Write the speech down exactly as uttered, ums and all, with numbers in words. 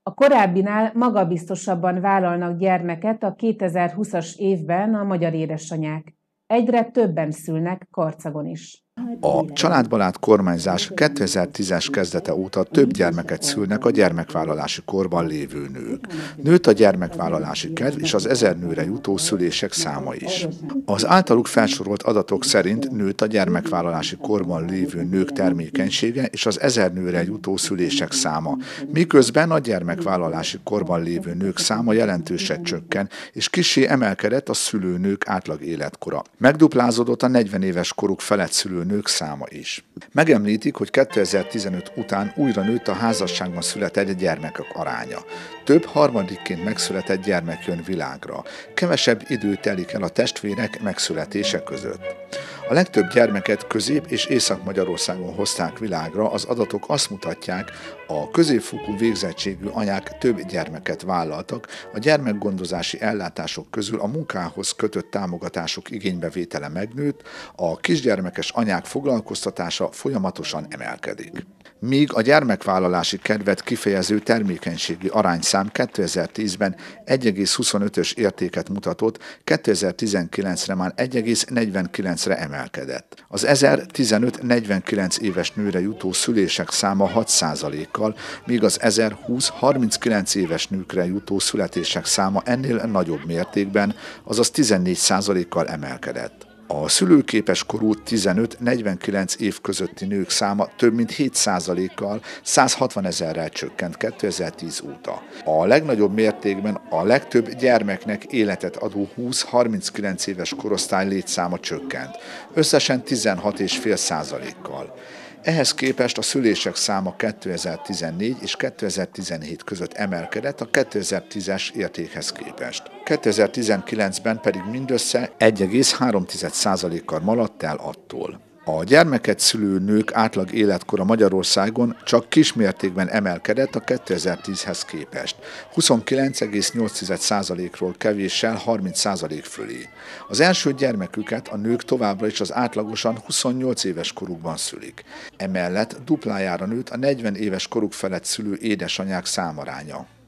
A korábbinál magabiztosabban vállalnak gyermeket a kétezer-húszas évben a magyar édesanyák. Egyre többen szülnek Karcagon is. A családbarát kormányzás kétezer-tízes kezdete óta több gyermeket szülnek a gyermekvállalási korban lévő nők. Nőtt a gyermekvállalási kedv és az ezer nőre jutó szülések száma is. Az általuk felsorolt adatok szerint nőtt a gyermekvállalási korban lévő nők termékenysége és az ezer nőre jutó szülések száma, miközben a gyermekvállalási korban lévő nők száma jelentősen csökken, és kissé emelkedett a szülőnők átlag életkora. Megduplázódott a negyven éves koruk felett szülő nők száma is. Megemlítik, hogy kétezer-tizenöt után újra nőtt a házasságban született gyermekek aránya. Több harmadikként megszületett gyermek jön világra. Kevesebb idő telik el a testvérek megszületése között. A legtöbb gyermeket Közép- és Észak-Magyarországon hozták világra, az adatok azt mutatják, a középfokú végzettségű anyák több gyermeket vállaltak, a gyermekgondozási ellátások közül a munkához kötött támogatások igénybevétele megnőtt, a kisgyermekes anyák foglalkoztatása folyamatosan emelkedik. Míg a gyermekvállalási kedvet kifejező termékenységi arányszám kétezer-tízben egy egész huszonötös értéket mutatott, kétezer-tizenkilencre már egy egész negyvenkilencre emelkedett. Az ezer-tizenöt-negyvenkilenc éves nőre jutó szülések száma hat százalékkal, míg az ezer-húsz-harminckilenc éves nőkre jutó születések száma ennél nagyobb mértékben, azaz tizennégy százalékkal emelkedett. A szülőképes korú tizenöt-negyvenkilenc év közötti nők száma több mint hét százalékkal, százhatvan ezerrel csökkent kétezer-tíz óta. A legnagyobb mértékben a legtöbb gyermeknek életet adó húsz-harminckilenc éves korosztály létszáma csökkent, összesen tizenhat egész öt százalékkal. Ehhez képest a szülések száma kétezer-tizennégy és kétezer-tizenhét között emelkedett a kétezer-tízes értékhez képest. kétezer-tizenkilencben pedig mindössze egy egész három százalékkal maradt el attól. A gyermeket szülő nők átlag életkora Magyarországon csak kismértékben emelkedett a kétezer-tízhez képest. huszonkilenc egész nyolc százalékról kevéssel harminc százalék fölé. Az első gyermeküket a nők továbbra is az átlagosan huszonnyolc éves korukban szülik. Emellett duplájára nőtt a negyven éves koruk felett szülő édesanyák számaránya.